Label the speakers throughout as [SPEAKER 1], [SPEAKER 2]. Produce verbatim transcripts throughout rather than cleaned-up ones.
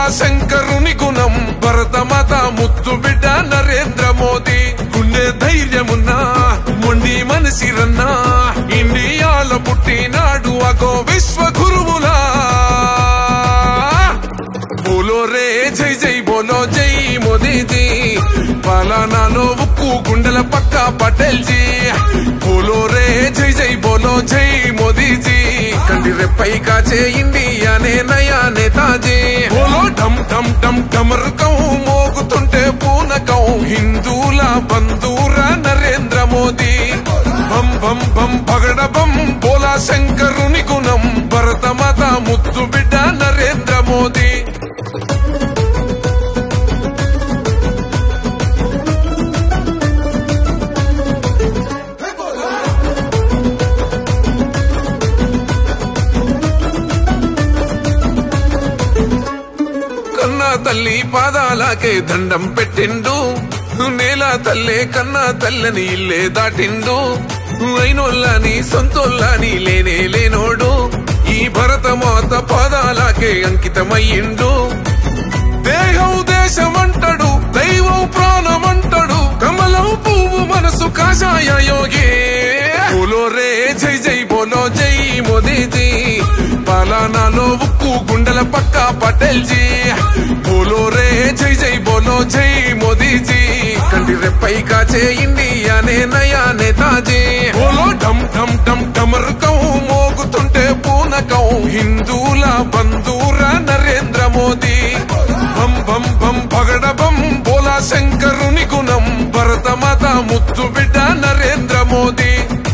[SPEAKER 1] శంకరుని గుణం భరతమాత ముద్దు బిడ్డ నరేంద్ర మోదీ గుండె ధైర్యమున్నా మొండి మనసిరన్నా ఇండియాల పుట్టినాడు అగో విశ్వ గురువులా బోలో రే జై జై బోలో జై మోదీజీ పాలనాలో ఉక్కు గుండెల పక్క పటేల్ జీ బోలో రే జై జై బోలో జై మోదీజీ కంటి రెప్పై కాచే ఇండియానే నయా నేతాజీ బోలో ఢమ్ ఢమ్ ఢమ్ ఢమరుకం మోగుతుంటే పూనకం హిందూల బంధూరా నరేంద్ర మోదీ బం బం బం పగడ బం బోలా శంకరుని గుణం భరతమాత ముద్దు బిడ్డ నరేంద్ర మోదీ కన్నా తల్లి పాదాలకే దండం పెట్టిండు నేల తల్లే కన్నా తల్లని ఇల్లే దాటిండు అయినోళ్ళని సొంతోళ్ళని లేనే లేనోడు ఈ భరతమాత పాదాలకే అంకితమయ్యిండు దేహం దేశమంటాడు దైవం ప్రాణమంటాడు కమలం పువ్వు మనసు కాషాయ యోగి బోలో రే జై జై బోలో జై మోదీజీ పాలనాలో ఉక్కు గుండెల పక్క పటేల్ జీ బోలో రే జై జై బోలో జై మోదీజీ కంటి రెప్పై కాచే ఇండియానే నయా నేతాజీ బోలో ఢమ్ ఢమ్ ఢమ్ ఢమరుకం మోగుతుంటే పూనకం హిందూల బంధూరా నరేంద్ర మోదీ బం బం బం పగడ బం బోలా శంకరుని గుణం భరతమాత ముద్దు బిడ్డ నరేంద్ర మోదీ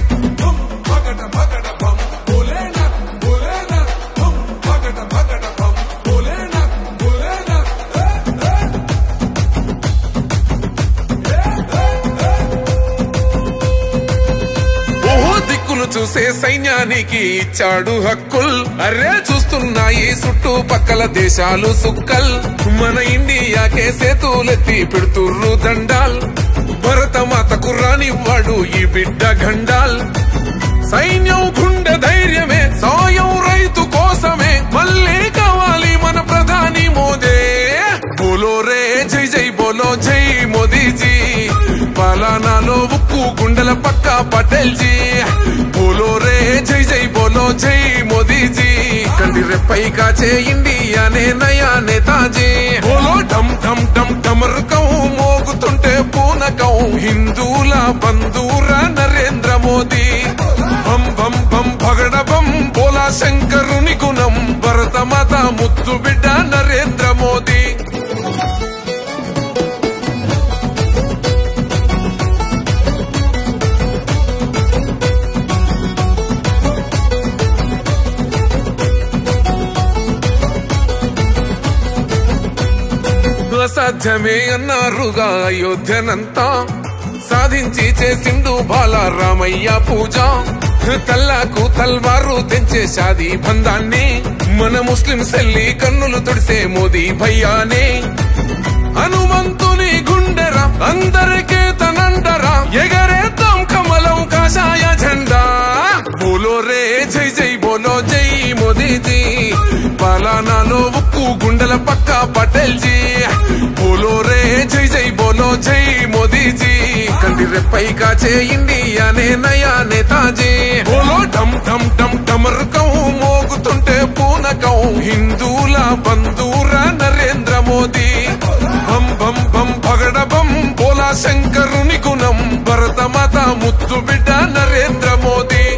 [SPEAKER 1] చూసే సైన్యానికి ఇచ్చాడు హక్కుల్ అరే చూస్తున్నాయి చుట్టుపక్కల దేశాలు సుక్కల్ మన ఇండియాకే సేతులెత్తి పెడుతుర్రు దండాల్ భరతమాతకు రానివ్వాడు ఈ బిడ్డ గండాల్ సైన్యం గుండె ధైర్యమే సాయం రైతు కోసమే మళ్ళీ కావాలి మన ప్రధాని మోదీ బోలో రే జై జై బోలో జై మోదీజీ పాలనాలో ఉక్కు గుండెల పక్క పటేల్ జీ బోలో రే జై జై బోలో జై మోదీజీ కంటి రెప్పై కాచే ఇండియానే నయా నేతాజీ బోలో ఢమ్ ఢమ్ ఢమ్ ఢమరుకం మోగుతుంటే పూనకం హిందూల బంధూరా నరేంద్ర మోదీ బం బం బం పగడ బం బోలా శంకరుని గుణం భరతమాత ముద్దు బిడ్డ నరేంద్ర మోదీ అసాధ్యమే అన్నారుగా అయోధ్యనంతా సాధించి చేసిండు బాల రామయ్య పూజ తల్లాకు తల్వారు తెంచే షాదీ బంధాన్ని మన ముస్లిం సెల్లి కన్నులు తుడిసే మోదీ భయ్యానే హనుమంతుని గుండెరా అందరికీ తనండరా ఎగరేద్దాం కమలం కాషాయ జెండా బోలో రే జై జై బోలో జై మోదీజీ పాలనాలో ఉక్కు గుండెల పక్క పటేల్ జీ బోలో రే జై జై బోలో జై మోదీజీ కంటి రెప్పై కాచే ఇండియానే నయా నేతాజీ బోలో ఢమ్ ఢమ్ ఢమ్ ఢమరుకం మోగుతుంటే పూనకం హిందూల బంధూరా నరేంద్ర మోదీ బం బం బం పగడ బం బోలా శంకరుని గుణం భరతమాత ముద్దు బిడ్డ నరేంద్ర మోదీ